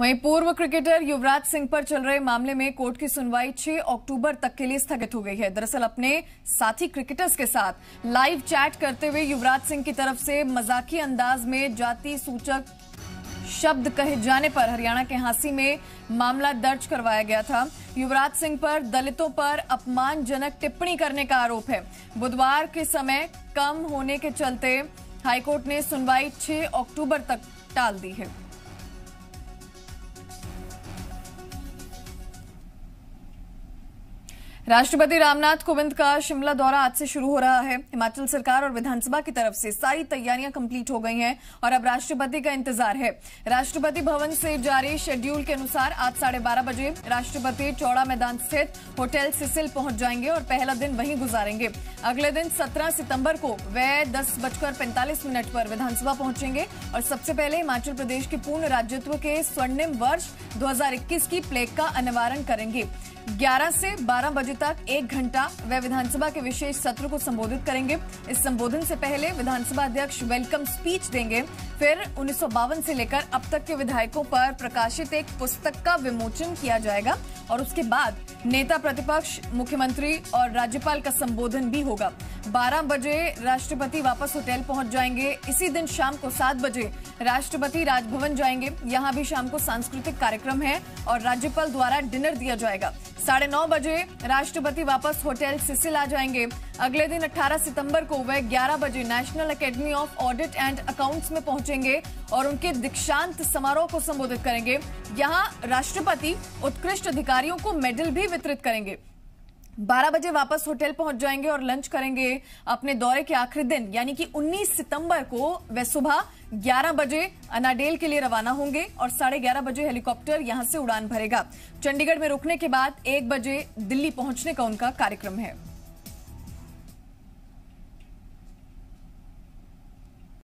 वहीं पूर्व क्रिकेटर युवराज सिंह पर चल रहे मामले में कोर्ट की सुनवाई 6 अक्टूबर तक के लिए स्थगित हो गई है। दरअसल अपने साथी क्रिकेटर्स के साथ लाइव चैट करते हुए युवराज सिंह की तरफ से मजाकी अंदाज में जाति सूचक शब्द कहे जाने पर हरियाणा के हांसी में मामला दर्ज करवाया गया था। युवराज सिंह पर दलितों पर अपमानजनक टिप्पणी करने का आरोप है। बुधवार के समय कम होने के चलते हाईकोर्ट ने सुनवाई 6 अक्टूबर तक टाल दी है। राष्ट्रपति रामनाथ कोविंद का शिमला दौरा आज से शुरू हो रहा है। हिमाचल सरकार और विधानसभा की तरफ से सारी तैयारियां कंप्लीट हो गई हैं और अब राष्ट्रपति का इंतजार है। राष्ट्रपति भवन से जारी शेड्यूल के अनुसार आज 12:30 बजे राष्ट्रपति चौड़ा मैदान स्थित होटल सिसिल पहुंच जाएंगे और पहला दिन वहीं गुजारेंगे। अगले दिन 17 सितंबर को वे 10:45 पर विधानसभा पहुंचेंगे और सबसे पहले हिमाचल प्रदेश के पूर्ण राज्यत्व के स्वर्णिम वर्ष 2021 की प्लेग का अनावरण करेंगे। 11 से 12 बजे तक 1 घंटा वे विधानसभा के विशेष सत्र को संबोधित करेंगे। इस संबोधन से पहले विधानसभा अध्यक्ष वेलकम स्पीच देंगे। फिर 1952 से लेकर अब तक के विधायकों पर प्रकाशित एक पुस्तक का विमोचन किया जाएगा और उसके बाद नेता प्रतिपक्ष, मुख्यमंत्री और राज्यपाल का संबोधन भी होगा। 12 बजे राष्ट्रपति वापस होटल पहुंच जाएंगे। इसी दिन शाम को 7 बजे राष्ट्रपति राजभवन जाएंगे। यहां भी शाम को सांस्कृतिक कार्यक्रम है और राज्यपाल द्वारा डिनर दिया जाएगा। 9:30 बजे राष्ट्रपति वापस होटल सिसिल आ जाएंगे। अगले दिन 18 सितंबर को वे 11 बजे national academy of audit and accounts में पहुंचेंगे और उनके दीक्षांत समारोह को संबोधित करेंगे। यहां राष्ट्रपति उत्कृष्ट अधिकारियों को मेडल भी वितरित करेंगे। 12 बजे वापस होटल पहुंच जाएंगे और लंच करेंगे। अपने दौरे के आखिरी दिन यानी कि 19 सितंबर को वे सुबह 11 बजे अनाडेल के लिए रवाना होंगे और 11:30 बजे हेलीकॉप्टर यहां से उड़ान भरेगा। चंडीगढ़ में रुकने के बाद 1 बजे दिल्ली पहुंचने का उनका कार्यक्रम है।